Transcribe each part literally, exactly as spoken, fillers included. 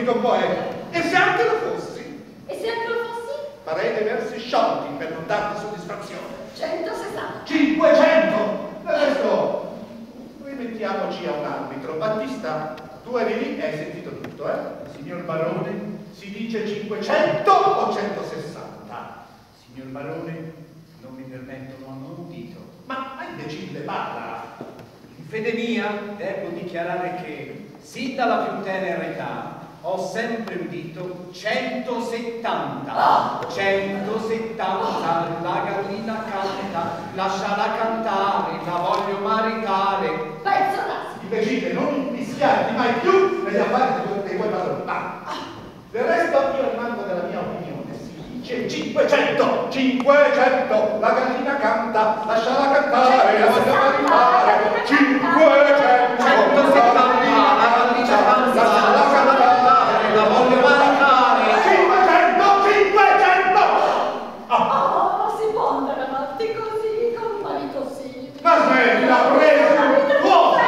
dico un po', eh. E se anche lo fossi? E se anche lo fossi? Farei dei versi sciolti per non darti soddisfazione. centosessanta. cinquecento! Adesso, rimettiamoci a un arbitro. Battista, tu eri lì e hai sentito tutto, eh? Signor Barone, si dice cinquecento o centosessanta? Signor Barone, non mi permetto, non ho udito. Ma imbecille, parla! In fede mia, devo dichiarare che, sin dalla più tenera età, ho sempre udito centosettanta. Ah. centosettanta, la gallina canta, lasciala cantare, la voglio maritare. Pezzo naso. Imbecille, non impischiarti mai più negli affari dei tuoi- dei tuoi padroni. Va! Del resto io rimango della mia opinione. Si dice cinquecento! cinquecento! La gallina canta, lasciala cantare, la voglio maritare. cinquecento! centosettanta, la gallina canta, lasciala cantare, la voglio maritare. cinquecento! cinquecento! Oh, non si può andare avanti così, con un marito sì. Ma smettila, prego! Fuoco!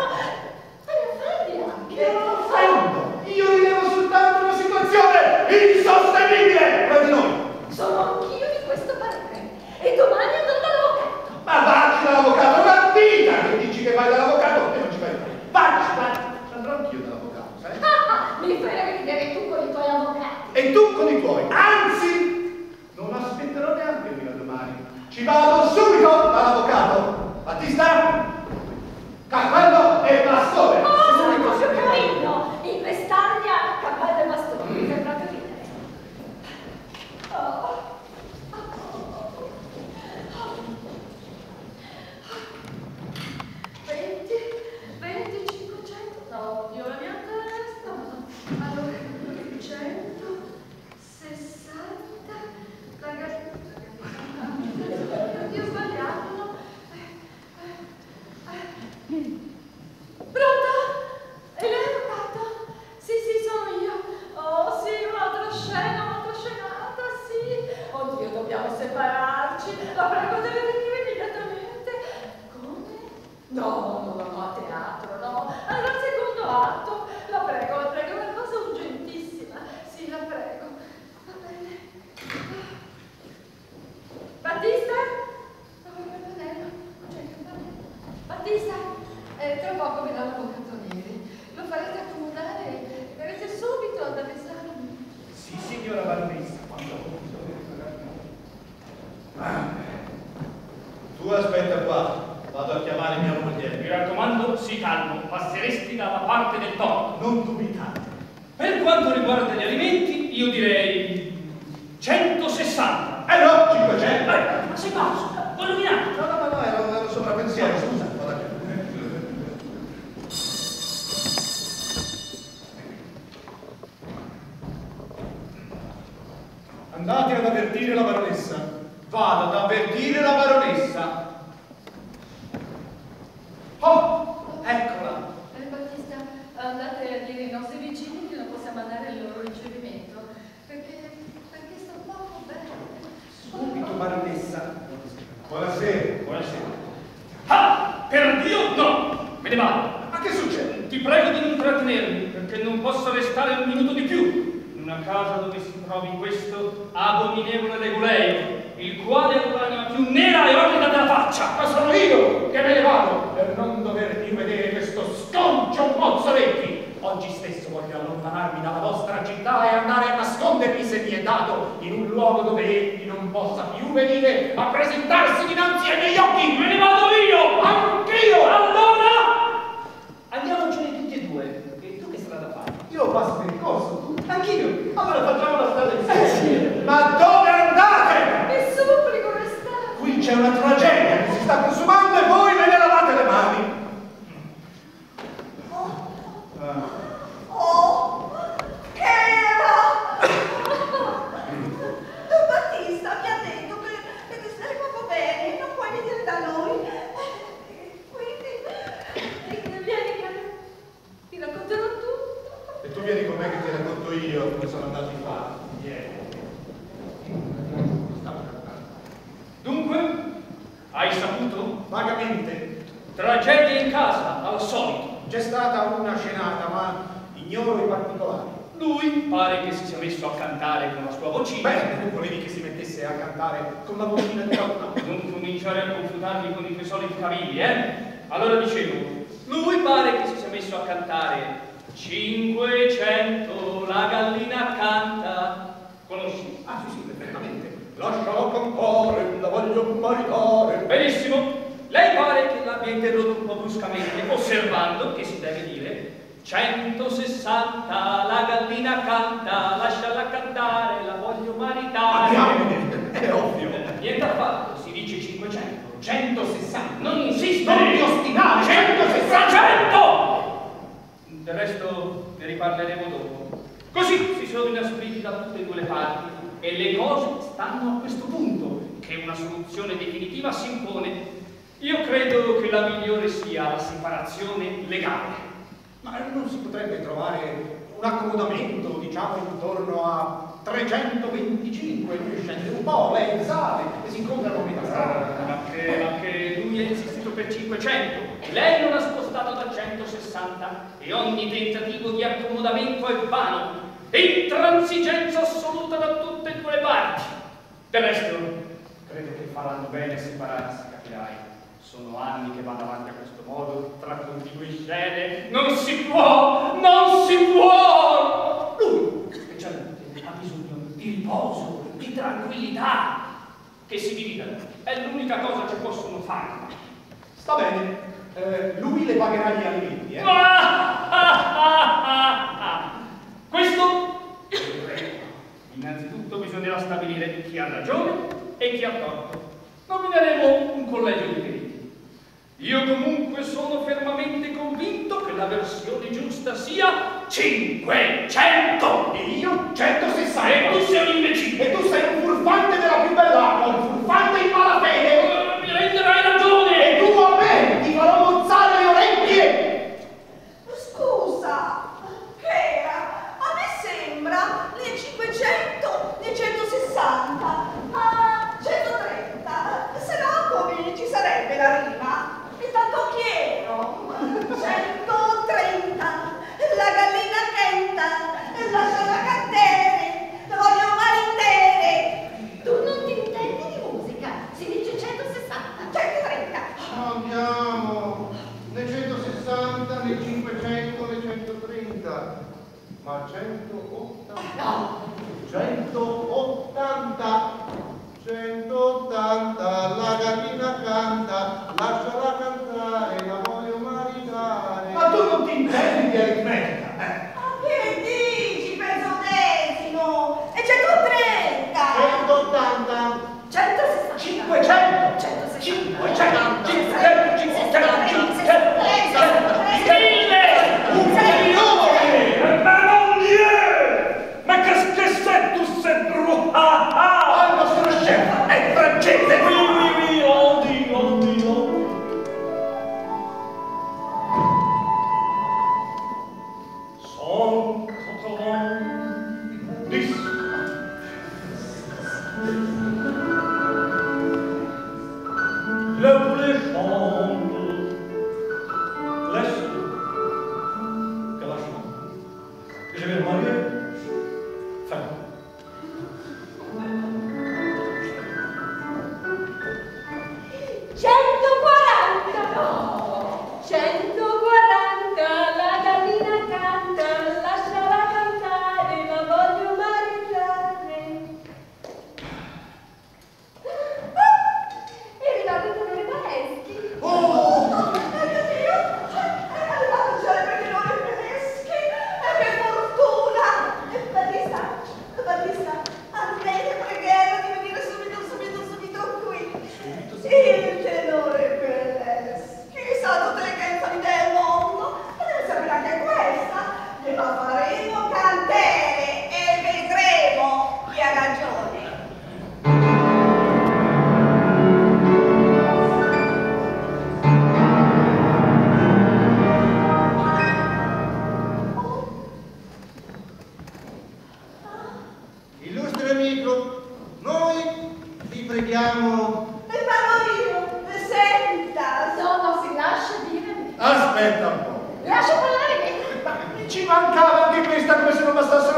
Io rilevo soltanto una situazione insostenibile tra di noi. Sono anch'io di questo parere. E domani andrò dall'avvocato. Ma vacci dall'avvocato, una vita che dici che vai dall'avvocato e non ci vai mai. Vacci, vacci. Andrò anch'io dall'avvocato, sai? Ah, mi fai ridere tu con i tuoi avvocati. E tu con i tuoi. Anzi, non aspetterò neanche fino a domani. Ci vado subito dall'avvocato. Battista, cappello e bastone. Oh, sono proprio carino. In quest'aria, cappello e bastone. Mi fa proprio ridere. Oh. venti, venti, cinquecento. No, Dio, la mia testa. Allora, cento, sessanta. La gallina. Io ho sbagliato, no? Pronto? E lei è avvocato? Sì, sì, sono io. Oh, sì, un'altra scena, un'altra scenata, sì. Oddio, dobbiamo separarci. La prego, deve venire immediatamente. Come? No, no, no, no, a teatro, no. Allora, al secondo atto. La prego, la prego, è una cosa urgentissima. Sì, la prego. Va bene. Battista? No, il campanello. Non c'è il campanello. Battista? Eh, tra poco verrà l'avvocato Neri. Lo farete accomodare e verrete subito ad avvisarmi. Sì, signora baronessa, quando ho bisogno di pagarmi. Tu aspetta qua, vado a chiamare mia moglie. Mi raccomando, sii calmo, passeresti dalla parte del torto. Non dubitate. Per quanto riguarda gli alimenti, io direi centosessanta. Eh no, cinquecento. Eh, ma sei pazzo? Vuoi nominare? No, no, no, no, era un era un sopravpensiero, scusa. vado a chiamare. Andate ad avvertire la baronessa. Vado ad avvertire la baronessa. Oh, eccola. Eh, Battista, andate a dire ai nostri vicini che non possiamo andare al loro ricevimento. Perché, perché sto poco bene. Subito, baronessa. Buonasera. Buonasera. Ah, per Dio, no! Me ne vado. Ma che succede? Ti prego di non trattenermi, perché non posso restare un minuto di più in una casa dove si trovi questo abominevole leguleo, il quale ha l'anima più nera e orrida della faccia. Ma sono io che me ne vado per non dover più vedere questo sconcio mozzoletti. Oggi stesso voglio allontanarmi dalla vostra città e andare a nascondermi, se mi è dato, in un luogo dove egli non possa più venire a presentarsi dinanzi ai miei occhi. Me ne vado io! Anch'io! Allora, andiamocene tutti e due. E tu che strada fai? Io passo per il corso, tu? Anch'io. Allora facciamo la strada insieme. Ma dove andate? Vi supplico, restate. Qui c'è una tragedia che si sta consumando e voi ve ne lavate le mani. Ah. Oh, che era? Battista mi ha detto che, che stai poco bene, non puoi venire da noi. Quindi, Vieni, vieni. Ti racconterò tutto. E tu vieni con me che ti racconto io come sono andato in fare. Vieni. Dunque, hai saputo? Vagamente. Tragedia in casa, al solito. C'è stata una scenata, ma ignoro i particolari. Lui pare che si sia messo a cantare con la sua vocina. Beh, volevi che si mettesse a cantare con la vocina di qualcuno. Non cominciare a confutarmi con i tuoi soliti cavilli, eh? Allora dicevo, lui pare che si sia messo a cantare Cinquecento, la gallina canta. Conosci? Ah, sì, sì, perfettamente. Lasciala cantare, la voglio maritare. Benissimo. Lei pare che l'abbia interrotto un po' bruscamente, osservando che si deve dire centosessanta, la gallina canta, lasciala cantare, la voglio maritare. Andiamo, è ovvio. Niente affatto, si dice cinquecento, centosessanta. Non insistere! Non ti ostinare, centosessanta! cento! Del resto ne riparleremo dopo. Così si sono inaspriti da tutte e due le parti e le cose stanno a questo punto, che una soluzione definitiva si impone. Io credo che la migliore sia la separazione legale. Ma non si potrebbe trovare un accomodamento, diciamo, intorno a trecentoventicinque, lui scende un po', lei sale e si incontrano a metà strada. Ma che, ma che lui è insistito per cinquecento, lei non ha spostato da centosessanta e ogni tentativo di accomodamento è vano, intransigenza assoluta da tutte e due le parti. Del resto, credo che faranno bene a separarsi, capirai. Sono anni che vanno avanti a questo modo, tra continue scene. Non si può, non si può! Lui, specialmente, ha bisogno di riposo, di tranquillità. Che si dividano, è l'unica cosa che possono fare. Sta bene, eh, lui le pagherà gli alimenti, eh? Ah, ah, ah, ah. Questo, innanzitutto bisognerà stabilire chi ha ragione e chi ha torto. Nomineremo un collegio di periti. Io comunque sono fermamente convinto che la versione giusta sia cinquecento E io centosessanta. e tu sei un imbecille. E tu sei un furfante della più bella acqua, un furfante in malafede. Uh, mi renderai ragione. E tu a me ti farò mozzare le orecchie. Scusa, che era? A me sembra né cinquecento né centosessanta, ma centotrenta. Se no come ci sarebbe la rima? Intanto chiedo. centotrenta. La gallina canta, lasciala cantare, la voglio male intere. Tu non ti intendi di musica, si dice centosessanta. centotrenta. Andiamo, né centosessanta, né cinquecento, né centotrenta, ma centottanta. No, centottanta. centottanta, la gallina canta, lasciala cantare, la voglio maritare. Ma tu non ti intendi di aritmetica, eh? Ma che dici, pezzodesimo? E centotrenta. centottanta. centosessanta. cinquecento. centosessanta. cinquecento. cinquecento. cinquecento. Un milione! Ma non vi è! Ma che che sei tu sei bru? Ah ah! Ah, il nostro chef è francese. Oui, oui, oui, on dit, on dit, on dit. Cent quatre-vingt-dix. Le poulet chante. Laisse que la chante. Je vais me marier. Fin. centoquaranta. No, centoquaranta, la gallina canta, lasciala cantare, la voglio maritare. E arrivato il tenore Baleschi. Oh, mio Dio! È arrivato già il tenore Baleschi! E che fortuna! E Battista, Battista, Andrea, pregherò di venire subito, subito, subito qui. Il tenore Baleschi, sa tutte le canzoni del mondo, e deve sapere anche questa. Gliela faremo cantare e vedremo chi ha ragione. Illustre amico, noi vi preghiamo. E parlo io, senta, No, no, si lascia dire. Aspetta un po'. Lascia parlare me. Ci mancava anche questa, come se non bastassero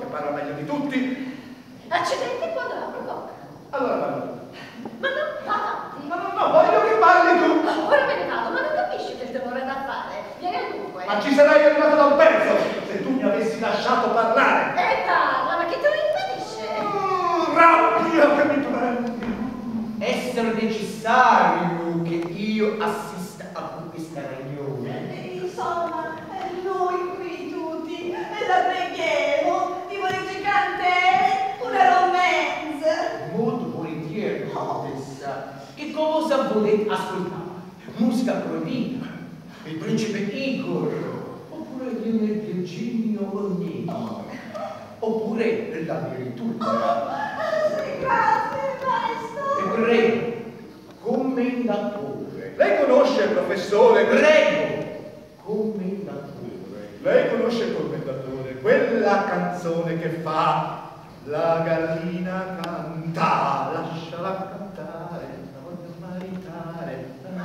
parla meglio di tutti. Accidenti quando apro bocca. Allora parla. Ma non va avanti. Ma no, no, voglio che parli tu. Ora me ne vado, ma non capisci che il temore da fare. Vieni al dunque. Ma ci sarei arrivato da un pezzo se tu mi avessi lasciato parlare. E parla, ma chi te lo impedisce? Mm, rabbia che mi prendi. Essere necessario che io assista a questa riunione. Insomma, noi qui tutti la preghiamo di volerci cantare una romanza. Molto volentieri, contessa. Che cosa volete ascoltare? Musica proibita? Il principe Igor? Oppure il Virginio Oneghi? Oppure la virtù? Sì, grazie, maestro. E prego, commendatore. Lei conosce il professore? Prego, commendatore. Lei conosce il commendatore? Quella canzone che fa la gallina canta, lasciala cantare, la voglio maritare.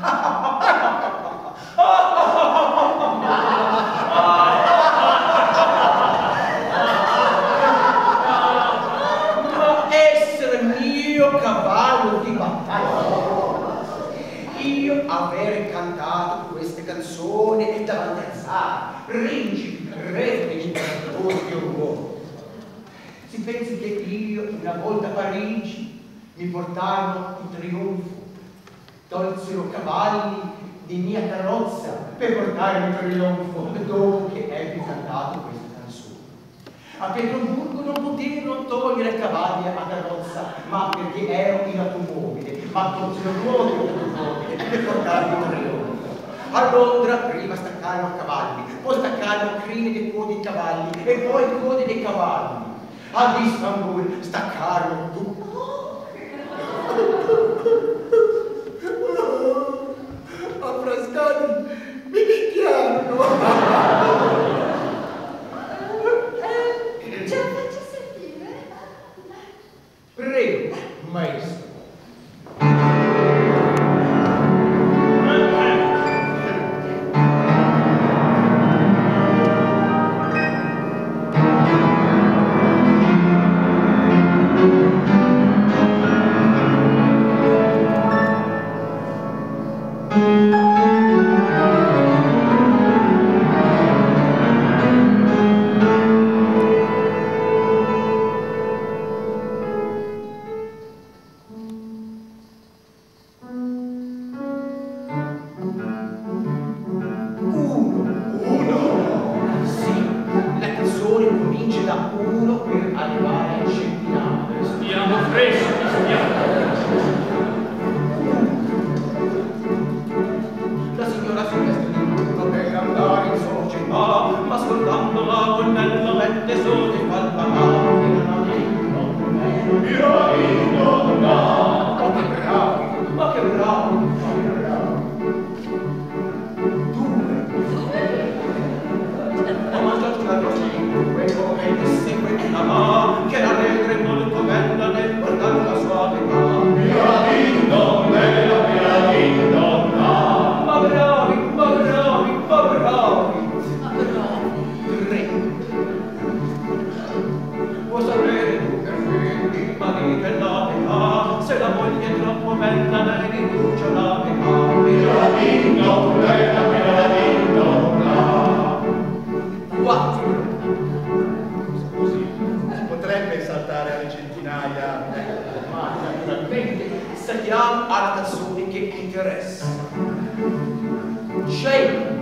Ma essere mio cavallo di battaglia, io aver cantato queste canzoni davanti al zar, principi, re e imperatori di un uomo. Si pensi che io una volta a Parigi mi portarono in trionfo, tolsero cavalli di mia carrozza per portarmi in trionfo dopo che ebbi cantato queste canzoni. A Pietroburgo non poterono togliere cavalli a carrozza, ma perché ero in automobile, ma tolsero loro l'automobile per portarmi in trionfo. A Londra prima staccarono cavalli, poi staccarono crine dei codi dei cavalli e poi codi dei cavalli. Ad Istanbul staccarono tutti. A Frascati mi picchiarono. Eh, ce la faccio sentire? Prego, maestro. Saliamo alla canzone che interessa. Scegli